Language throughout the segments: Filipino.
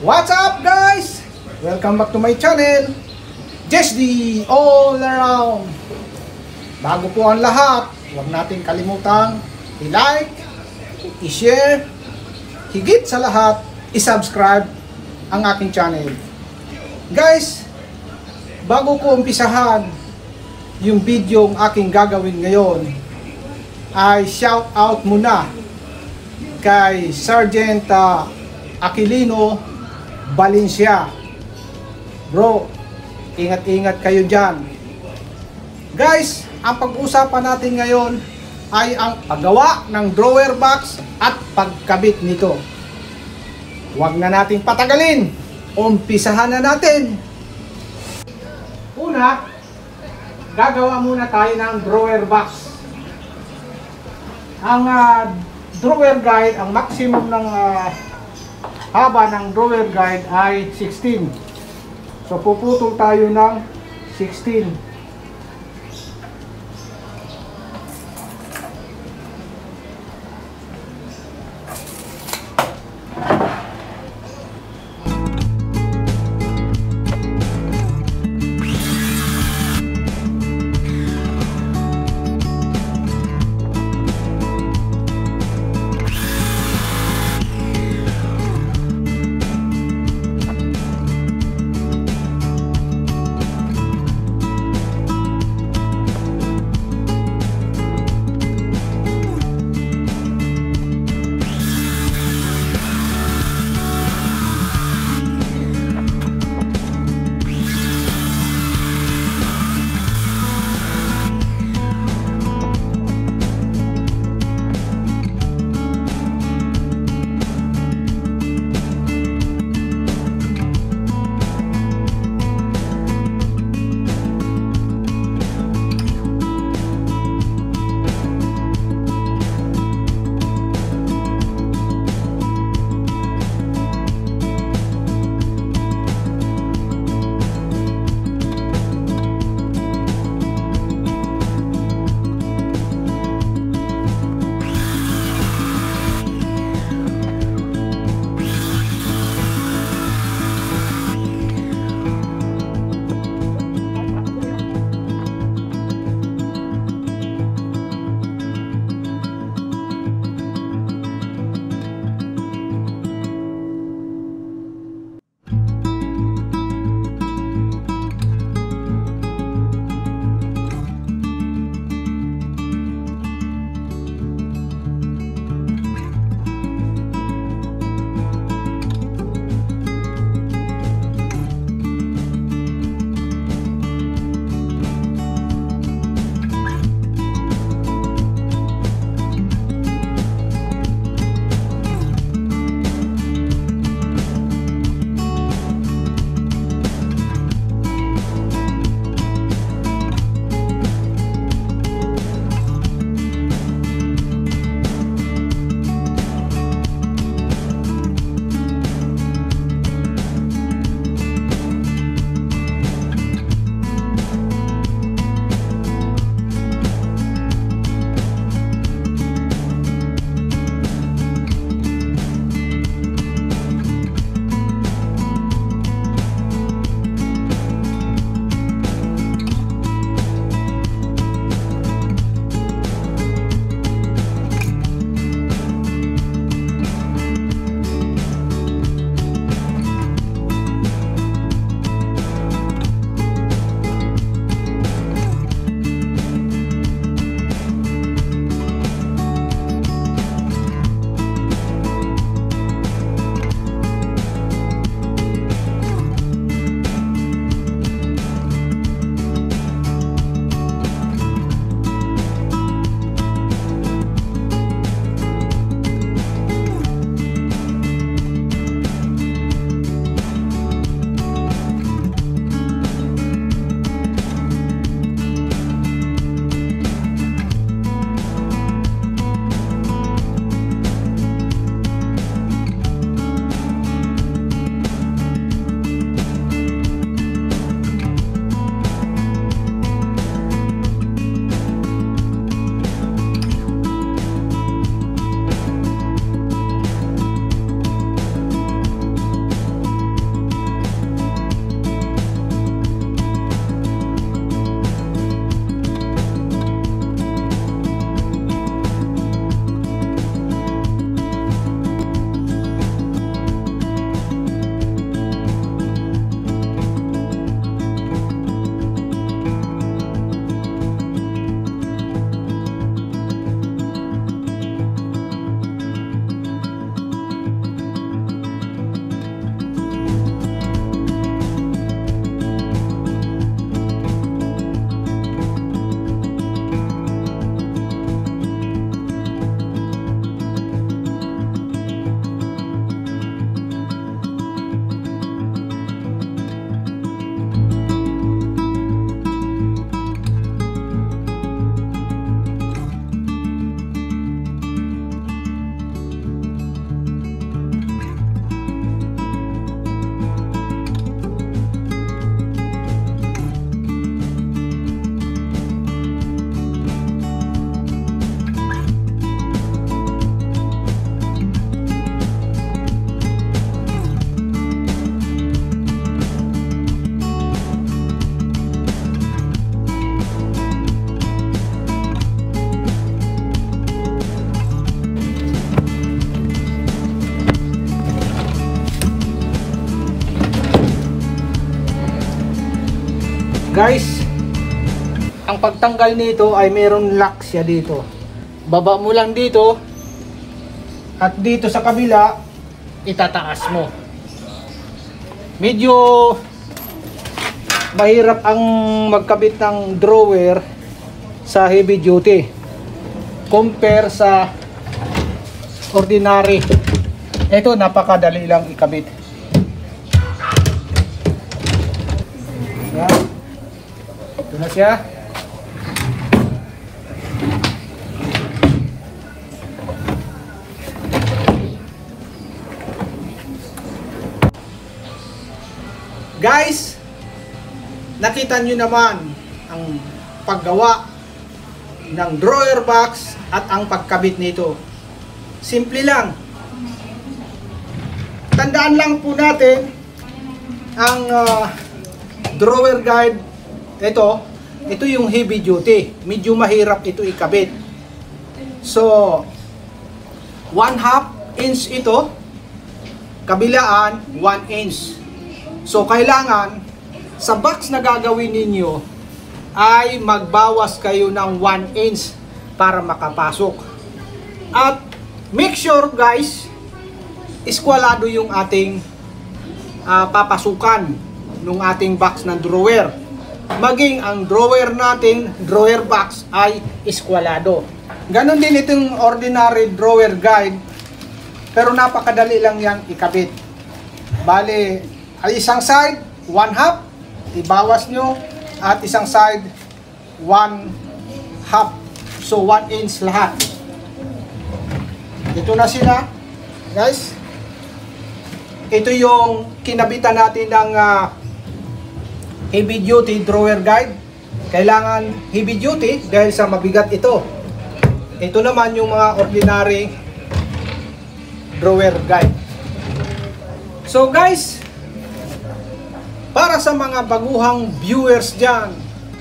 What's up guys? Welcome back to my channel, Just the All Around. Bago po ang lahat, huwag natin kalimutang i-like, i-share, higit sa lahat, i-subscribe ang aking channel. Guys, bago ko umpisahan yung video ang aking gagawin ngayon, ay shout out muna kay Sergeant Aquilino Valencia. Bro, ingat-ingat kayo dyan. Guys, ang pag-usapan natin ngayon ay ang paggawa ng drawer box at pagkabit nito. Huwag na nating patagalin. Umpisahan na natin. Una, gagawa muna tayo ng drawer box. Ang drawer guide, ang maximum ng haba ng drawer guide ay 16. So puputol tayo ng 16. Guys, ang pagtanggal nito ay meron lock siya dito. Baba mo lang dito at dito sa kabila itataas mo. Medyo mahirap ang magkabit ng drawer sa heavy duty compare sa ordinary. Ito napakadali lang ikabit. Yan. Ito na siya. Guys, nakita nyo naman ang paggawa ng drawer box at ang pagkabit nito. Simple lang. Tandaan lang po natin ang drawer guide. Ito yung heavy duty. Medyo mahirap ito ikabit. So, 1/2 inch ito. Kabilaan, 1 inch. So, kailangan sa box na gagawin ninyo ay magbawas kayo ng 1 inch para makapasok. At make sure guys, iskwalado yung ating papasukan ng ating box ng drawer. Maging ang drawer natin, drawer box ay iskwalado. Ganon din itong ordinary drawer guide, pero napakadali lang yang ikabit. Bale, ay isang side 1/2 ibawas nyo at isang side 1/2, so 1 inch lahat. Ito na sila guys. Ito yung kinabitan natin ng heavy duty drawer guide. Kailangan heavy duty dahil sa mabigat ito. Ito naman yung mga ordinary drawer guide. So guys, para sa mga baguhang viewers dyan,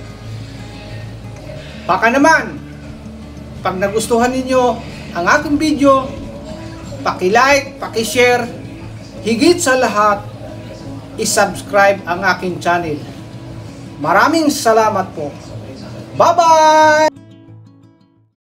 baka naman pag nagustuhan ninyo ang aking video, paki-like, paki-share, higit sa lahat i-subscribe ang aking channel. Maraming salamat po. Bye-bye!